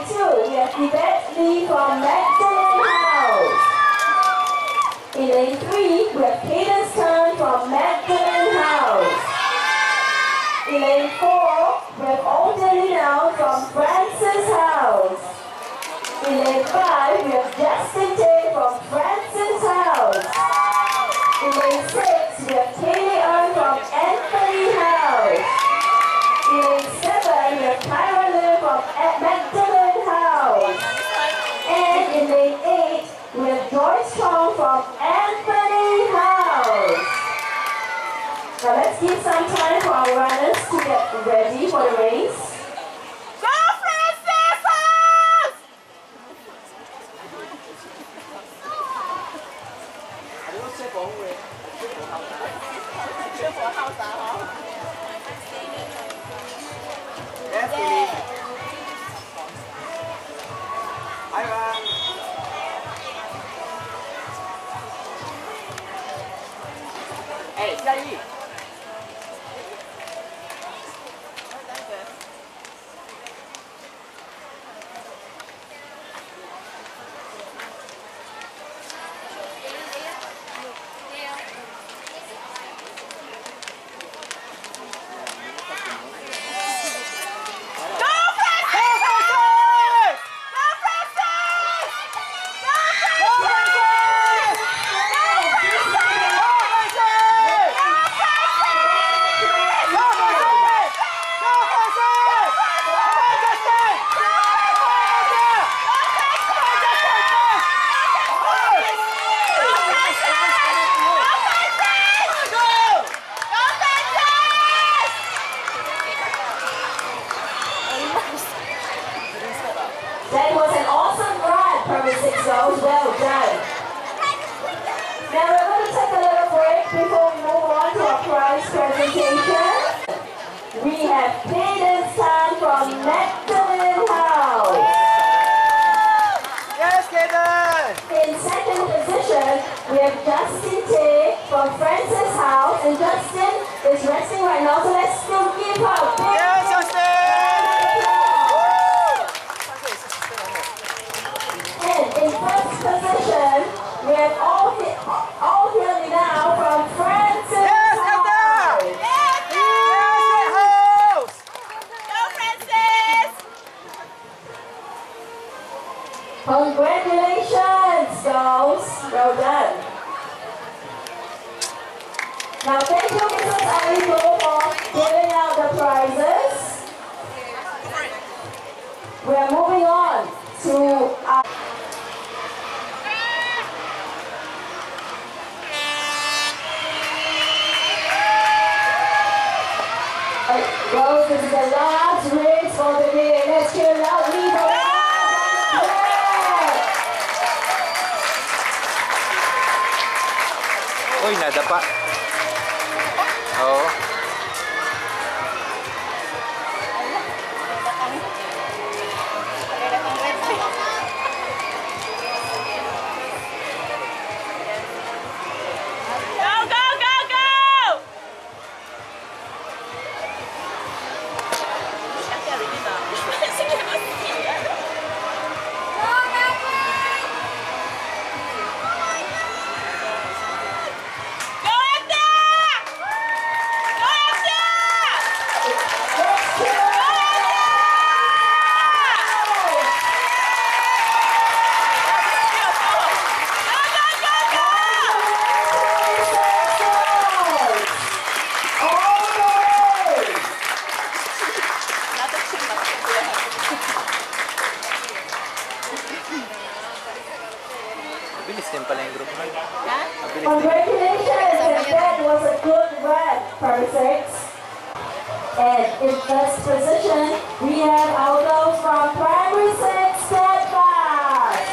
lane 2, we have Yvette Lee from Magdalene House. In lane 3, we have Cadence Turn from Magdalene House. In lane 4, we have Alden Linnell from Francis House. In lane 5, we have Justin Tay from Francis House. In lane 6, we have Kaylee Earn from Anthony House. In lane 7, we have Tyra Lim from Magdalene House. And in lane 8, we have Joyce Chong from Anthony House. Now let's give some time for our runners to get ready for the race. That was an awesome run, Permit 6 goes. Well done. Now we're going to take a little break before we move on to our prize presentation. We have Cadence Tan from Magdalene House. Yes, Cadence! In second position, we have Justin Tay from Francis House. And Justin is resting right now, so let's still give her a big Yes, Justin! In first position, we have all here now from Francis House. Yes, Go Francis! Congratulations, girls. Well done. Now, thank you, Mrs. Arigo, for giving out the prizes. We are moving on to our girls, this is the last race for the day. Let's cheer loudly for the Uy, nadapa. Oo. Bilis din pala yung group na. Congratulations, and that was a good run, Perfect. And in first position, we have our girls from Primary 6 Steadfast.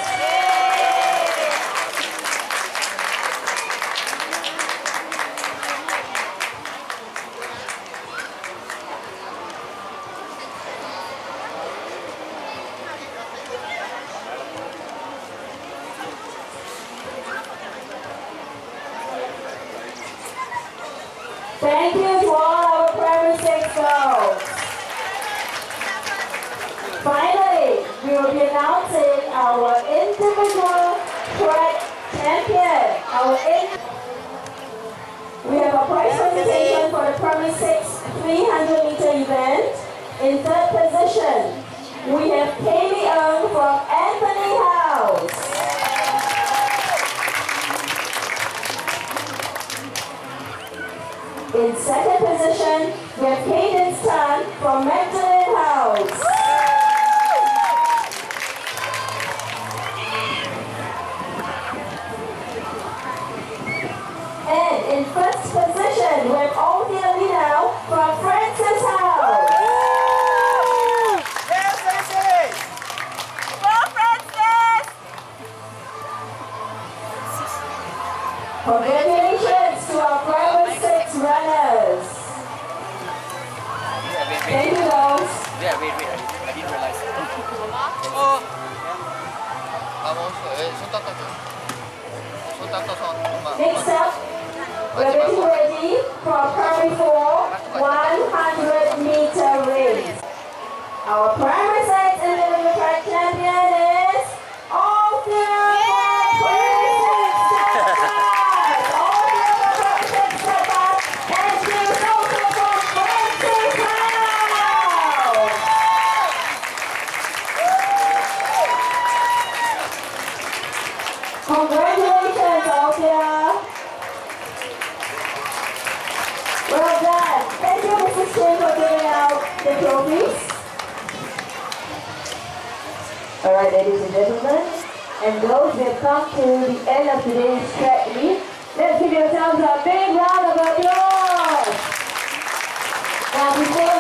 Thank you to all our Primary 6 girls. Finally, we will be announcing our individual track champion. We have a prize presentation for the Primary 6 300-meter event. In third position, we have Kaylee Ng from Anthony House. In second position, we have Hayden Stan from Magdalene House. And in first position, we have Althea Linau from Francis House. Yes, Francis! Go, Francis! Congratulations to our Primary 6 runners. Thank you, girls. Yeah, wait. I didn't realize. Next up, we're getting ready for our Primary 4 100-meter race. Our Primary 6 individual track champion is Althea and she is also from Francis House. Congratulations, Althea. Well done. Thank you, Mrs. Kim, for giving out the trophies. Alright, ladies and gentlemen, and those we have come to the end of today's track meet. Let's give yourselves a big round of applause. Now before